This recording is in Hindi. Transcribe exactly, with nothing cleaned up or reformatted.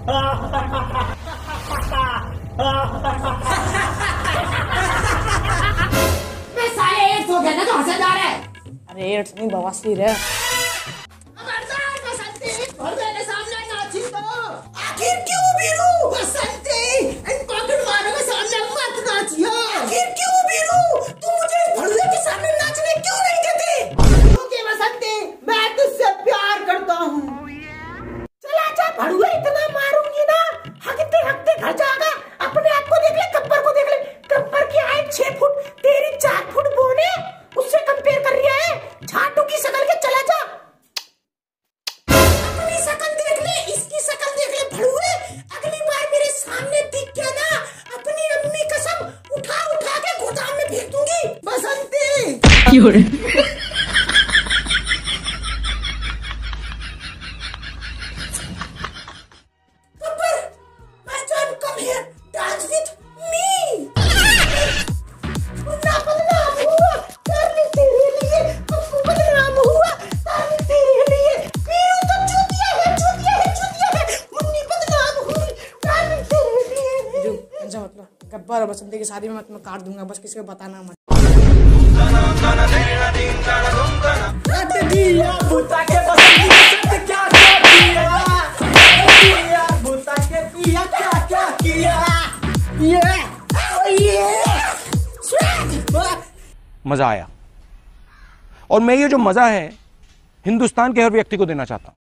मैं साले एड्स हो गया ना तो हंसे जा रहा है। अरे एड्स नहीं बवासीर है। आखिर क्यों बीरू? बसंती, इन पॉकेट मारों के सामने मत नाचियो। आखिर क्यों बीरू? तू मुझे भड़ुए के सामने नाचने क्यों नहीं देती? क्योंकि बसंती, मैं तुझसे प्यार करता हूँ। चला जा भड़ुए, इतना मारूंगी ना हकते हकते घर जाएगा। अपने आप को देख ले, गब्बर को देख ले। गब्बर की हाइट छह फुट, तेरी चार फुट बोने, उससे कंपेयर कर रही है। झाटू की शकल के चला जा। अपनी शकल देख ले, इसकी शकल देख ले भड़ुए। अगली बार मेरे सामने दिख गया ना, अपनी अम्मी कसम उठा उठा के गोदाम में फेंक दूंगी। बसंती क्यों रे? Gabbar, my son, come here, dance with me. ना बदनाम हुआ, darling तेरे लिए, अब बदनाम हुआ, darling तेरे लिए। वीरू तो चूतिया है, चूतिया है, चूतिया है। मुन्नी बदनाम हुई, darling तेरे लिए। जो ऐसा मतलब गब्बर और बसंती की शादी में मैं तुम्हें काट दूंगा, बस किसी को बताना मत। दिया बुता के बसंती के साथ क्या क्या किया? दिया बुता के पिया क्या क्या किया? ये ये मजा आया और मैं ये जो मजा है हिंदुस्तान के हर व्यक्ति को देना चाहता हूं।